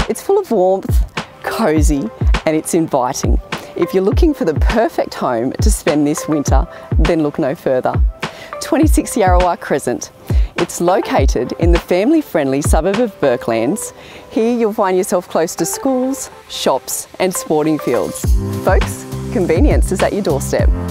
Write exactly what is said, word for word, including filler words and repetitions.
It's full of warmth, cosy, and it's inviting. If you're looking for the perfect home to spend this winter, then look no further. twenty-six Yarrawah Crescent. It's located in the family-friendly suburb of Bourkelands. Here you'll find yourself close to schools, shops and sporting fields. Folks, convenience is at your doorstep.